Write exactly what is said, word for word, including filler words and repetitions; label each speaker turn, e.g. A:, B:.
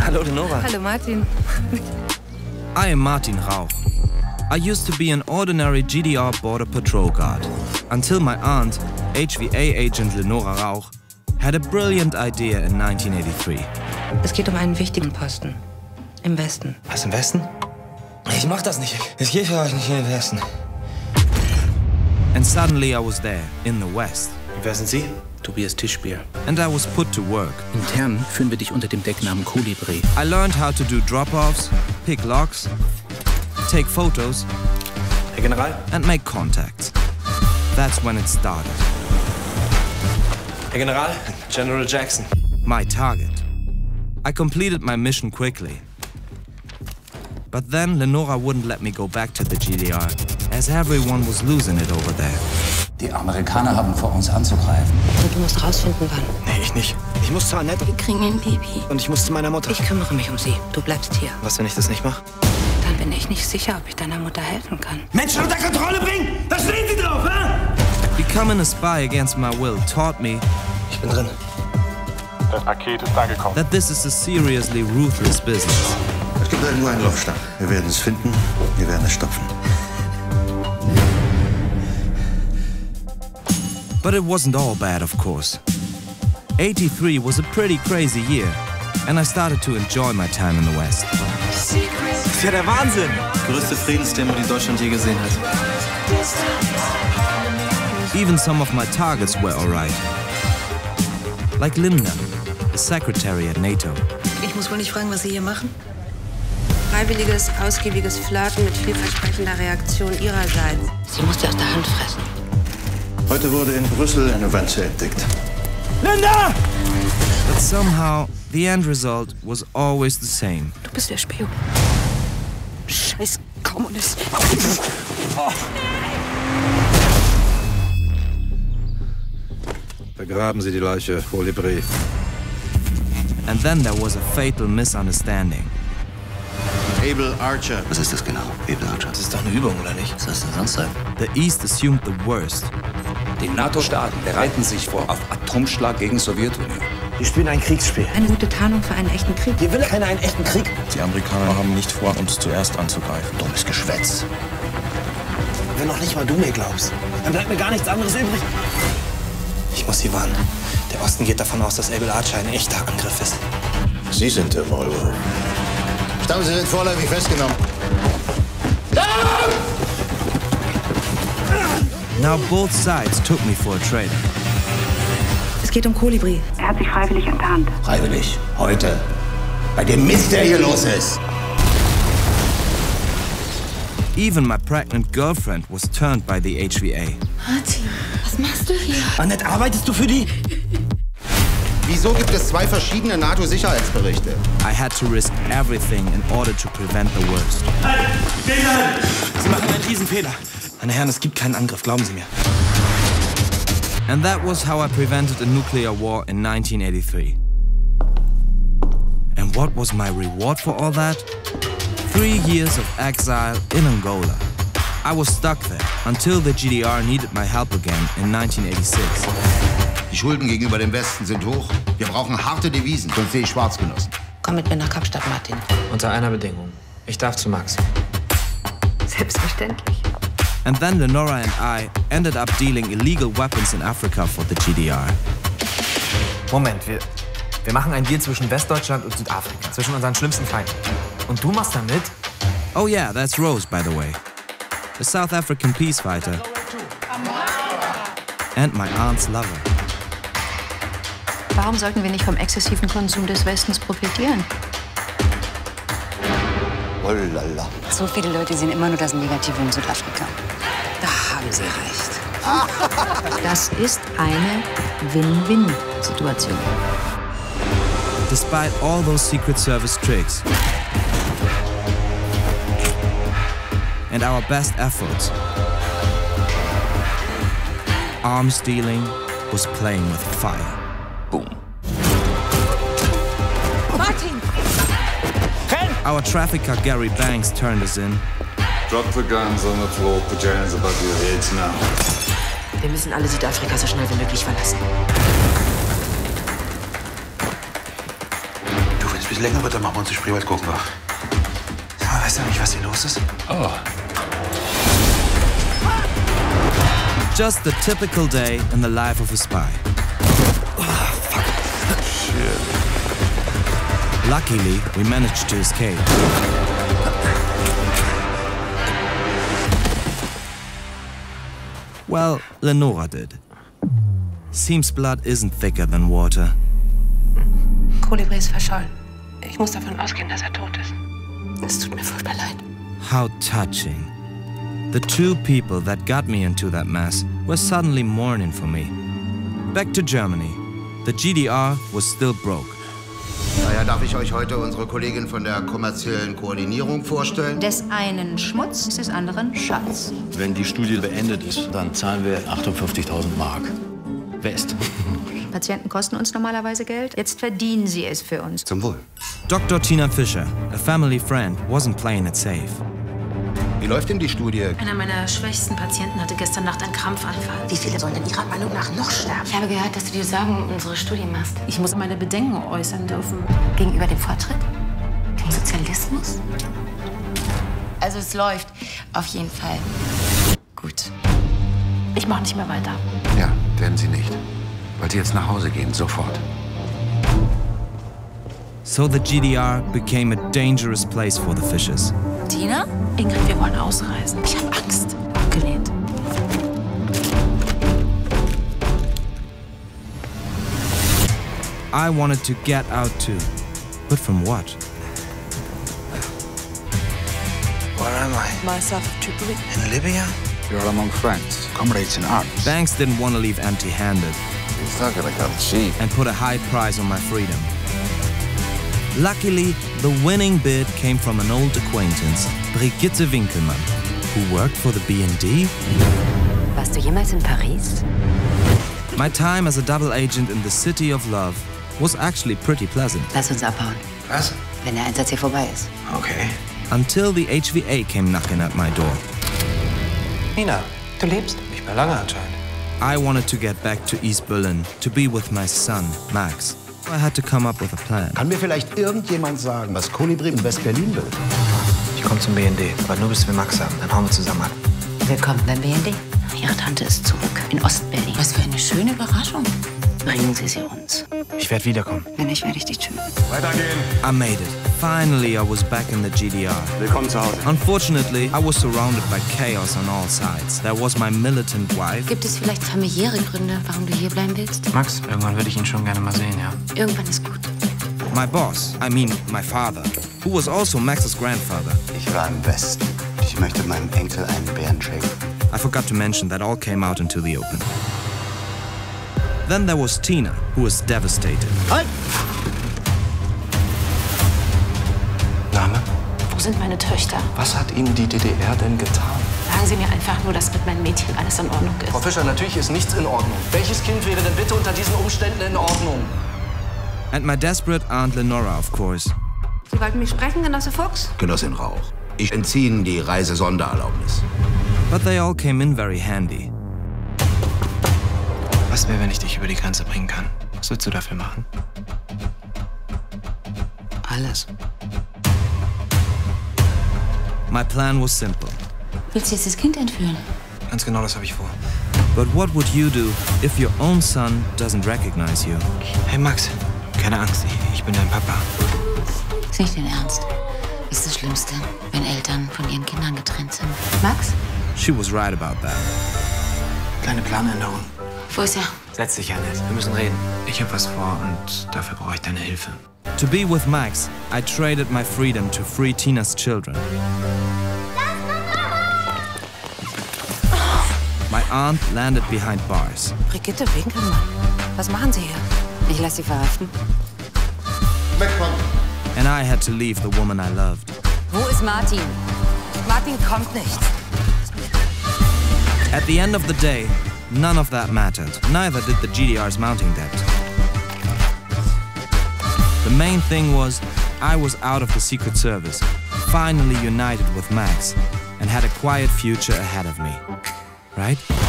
A: Hallo, Lenora.
B: Hallo, Martin.
C: I am Martin Rauch. I used to be an ordinary G D R border patrol guard until my aunt, H V A agent Lenora Rauch, had a brilliant idea in nineteen eighty-three.
B: Es geht um einen wichtigen Posten. Im Westen.
A: Was, im Westen? Ich mach das nicht. Es geht für euch nicht in den Westen.
C: And suddenly I was there, in the West.
A: Wer sind Sie?
D: Tobias Tischbier.
C: And I was put to work.
D: Intern führen wir dich unter dem Decknamen Kolibri.
C: I learned how to do drop-offs, pick locks, take photos,
A: Herr General?
C: and make contacts. That's when it started.
A: Herr General? General Jackson.
C: My target. I completed my mission quickly. But then Lenora wouldn't let me go back to the G D R, as everyone was losing it over there.
E: Die Amerikaner haben vor, uns anzugreifen.
B: Und du musst rausfinden, wann.
A: Nee, ich nicht. Ich muss zu Annette.
B: Wir kriegen ein Baby.
A: Und ich muss zu meiner Mutter.
B: Ich kümmere mich um sie. Du bleibst hier.
A: Was, wenn ich das nicht mache?
B: Dann bin ich nicht sicher, ob ich deiner Mutter helfen kann.
A: Menschen unter Kontrolle bringen! Da stehen Sie drauf, hä?
C: Becoming a spy against my will taught me
A: Ich bin drin.
F: Das Paket ist angekommen.
C: that this is a seriously ruthless business.
G: Es gibt irgendwo einen Lochstang. Wir werden es finden, wir werden es stopfen.
C: But it wasn't all bad, of course. eighty-three was a pretty crazy year, and I started to enjoy my time in the West.
A: Das ist ja der Wahnsinn! Größte Friedensdemo, die Deutschland je gesehen hat.
C: Even some of my targets were alright. Like Linda, the secretary at NATO.
B: Ich muss wohl nicht fragen, was Sie hier machen? Freiwilliges, ausgiebiges Flirten mit vielversprechender Reaktion Ihrerseits. Sie muss dir aus der Hand fressen.
G: Heute wurde in Brüssel eine Wanze entdeckt.
A: Linda!
C: But somehow, the end result was always the same.
B: Du bist der Spion. Scheiß Kommunist.
A: Oh.
G: Begraben Sie die Leiche, Kolibri.
C: And then there was a fatal misunderstanding.
G: Able Archer.
E: Was ist das genau, Able Archer?
A: Das ist doch eine Übung, oder nicht?
E: Was soll das denn sonst sein?
C: The East assumed the worst.
H: Die NATO-Staaten bereiten sich vor auf Atomschlag gegen Sowjetunion.
A: Wir spielen ein Kriegsspiel.
B: Eine gute Tarnung für einen echten Krieg.
A: Hier will keiner einen echten Krieg.
I: Die Amerikaner haben nicht vor, uns zuerst anzugreifen.
G: Dummes Geschwätz.
A: Wenn noch nicht mal du mir glaubst, dann bleibt mir gar nichts anderes übrig. Ich muss Sie warnen. Der Osten geht davon aus, dass Able Archer ein echter Angriff ist.
G: Sie sind der Maulwurf. Stammen Sie sind vorläufig festgenommen.
C: Now both sides took me for a traitor.
B: Es geht um Kolibri.
J: Er hat sich freiwillig enttarnt.
E: Freiwillig. Heute. Bei dem Mist, der hier los ist.
C: Even my pregnant girlfriend was turned by the H V A.
B: Martin, was machst du hier?
A: Annette, arbeitest du für die?
G: Wieso gibt es zwei verschiedene NATO-Sicherheitsberichte?
C: I had to risk everything in order to prevent the worst.
A: Sie machen einen Riesenfehler. Meine Herren, es gibt keinen Angriff, glauben Sie mir.
C: And that was how I prevented a nuclear war in nineteen eighty-three. And what was my reward for all that? Three years of exile in Angola. I was stuck there until the G D R needed my help again in nineteen eighty-six.
E: Die Schulden gegenüber dem Westen sind hoch. Wir brauchen harte Devisen, sonst sehe ich schwarz, Genossen.
B: Komm mit mir nach Kapstadt, Martin.
A: Unter einer Bedingung. Ich darf zu Max.
B: Selbstverständlich.
C: And then Lenora and I ended up dealing illegal weapons in Africa for the G D R.
K: Moment, wir, wir machen einen Deal zwischen Westdeutschland und Südafrika, zwischen unseren schlimmsten Feinden. Und du machst da mit?
C: Oh yeah, that's Rose, by the way. The South African peace fighter. And my aunt's lover.
J: Warum sollten wir nicht vom exzessiven Konsum des Westens profitieren?
G: Oh lala.
J: So viele Leute sehen immer nur das Negative in Südafrika.
B: Da haben Sie recht.
J: Das ist eine Win-Win-Situation.
C: Despite all those Secret Service tricks and our best efforts, arms dealing was playing with fire.
E: Boom.
B: Martin!
C: Our trafficker Gary Banks turned us in.
F: Drop the guns on the floor, put your hands above your heads now.
B: Wir müssen alle Südafrika so schnell wie möglich verlassen.
E: Du willst bis
L: es länger wird, dann machen wir uns die Spreewald gucken.
A: Sag mal, weißt du nicht, was hier los ist?
L: Oh.
C: Just the typical day in the life of a spy.
A: Oh, fuck.
L: Shit.
C: Luckily, we managed to escape. Well, Lenora did. Seems blood isn't thicker than water.
B: Kolibri ist verschollen. Ich muss davon ausgehen, dass er tot ist. Es tut mir furchtbar leid.
C: How touching. The two people that got me into that mess were suddenly mourning for me. Back to Germany. The G D R was still broke.
E: Daher darf ich euch heute unsere Kollegin von der kommerziellen Koordinierung vorstellen.
J: Des einen Schmutz, des anderen Schatz.
M: Wenn die Studie beendet ist, dann zahlen wir achtundfünfzigtausend Mark. West.
J: Patienten kosten uns normalerweise Geld. Jetzt verdienen sie es für uns.
E: Zum Wohl.
C: Doktor Tina Fischer, a family friend, wasn't playing it safe.
E: Wie läuft denn die Studie?
B: Einer meiner schwächsten Patienten hatte gestern Nacht einen Krampfanfall.
N: Wie viele sollen denn Ihrer Meinung nach noch sterben?
B: Ich habe gehört, dass du dir Sorgen um unsere Studie machst. Ich muss meine Bedenken äußern dürfen.
N: Gegenüber dem Fortschritt? Dem Sozialismus? Also es läuft auf jeden Fall gut.
B: Ich mache nicht mehr weiter.
L: Ja, werden Sie nicht. Weil Sie jetzt nach Hause gehen, sofort.
C: So the G D R became a dangerous place for the Fishers.
B: Tina? Ingrid, wir wollen ausreisen. Ich habe Angst. Abgelehnt.
C: I wanted to get out too. But from what?
A: Where am I?
B: Myself of Tripoli.
A: In Libya?
F: You're among friends, comrades in arms.
C: Banks didn't want to leave empty-handed.
F: It's not gonna come cheap.
C: And put a high price on my freedom. Luckily, the winning bid came from an old acquaintance, Brigitte Winkelmann, who worked for the B and D.
N: Warst du jemals in Paris?
C: My time as a double agent in the city of love was actually pretty pleasant.
N: Lass uns abhauen.
A: Was?
N: Wenn der Einsatz hier vorbei ist.
A: Okay.
C: Until the H V A came knocking at my door.
A: Nina, du lebst? Nicht mehr lange anscheinend.
C: I wanted to get back to East Berlin to be with my son, Max. I had to come up with a plan.
E: Kann mir vielleicht irgendjemand sagen, was Kolibri in West-Berlin will?
K: Ich komme zum B N D, aber nur bis wir Max haben. Dann hauen wir zusammen ab.
N: Willkommen beim B N D. Ihre Tante ist zurück in Ostberlin. Was für eine schöne Überraschung. Bringen Sie sie uns.
K: Ich werde wiederkommen.
N: Wenn nicht, werde ich dich töten.
F: Weitergehen.
C: I made it. Finally, I was back in the G D R.
F: Willkommen zu Hause.
C: Unfortunately, I was surrounded by chaos on all sides. There was my militant wife.
N: Gibt es vielleicht familiäre Gründe, warum du hier bleiben willst?
K: Max, irgendwann würde ich ihn schon gerne mal sehen, ja?
N: Irgendwann ist gut.
C: My boss, I mean my father, who was also Max's grandfather.
O: Ich war im Westen. Ich möchte meinem Enkel einen Bären schenken.
C: I forgot to mention that all came out into the open. Then there was Tina, who was devastated.
O: Halt!
A: Name?
B: Wo sind meine Töchter?
A: Was hat Ihnen die D D R denn getan?
B: Sagen Sie mir einfach nur, dass mit meinen Mädchen alles in Ordnung ist.
A: Frau Fischer, natürlich ist nichts in Ordnung. Welches Kind wäre denn bitte unter diesen Umständen in Ordnung?
C: And my desperate Aunt Lenora, of course.
B: Sie wollten mich sprechen, Genosse Fuchs?
E: Genossin Rauch. Ich entziehe Ihnen die Reise-Sondererlaubnis.
C: But they all came in very handy.
K: Was wäre, wenn ich dich über die Grenze bringen kann? Was würdest du dafür machen?
N: Alles.
C: My plan was simple.
N: Willst du jetzt das Kind entführen?
K: Ganz genau, das habe ich vor.
C: But what would you do if your own son doesn't recognize you?
K: Hey Max, keine Angst, ich, ich bin dein Papa.
N: Ist nicht dein Ernst. Ist das Schlimmste, wenn Eltern von ihren Kindern getrennt sind. Max?
C: She was right about that.
K: Kleine Planänderung.
N: Wo ist er?
K: Setz dich, Annette. Wir müssen reden. Ich habe was vor und dafür brauche ich deine Hilfe.
C: To be with Max, I traded my freedom to free Tina's children. My aunt landed behind bars.
B: Brigitte Winkelmann. Was machen Sie hier?
N: Ich lasse sie verhaften.
E: Wegkommen!
C: And I had to leave the woman I loved.
N: Wo ist Martin?
B: Martin kommt nicht.
C: At the end of the day, none of that mattered. Neither did the G D R's mounting debt. The main thing was, I was out of the Secret Service, finally united with Max, and had a quiet future ahead of me. Right?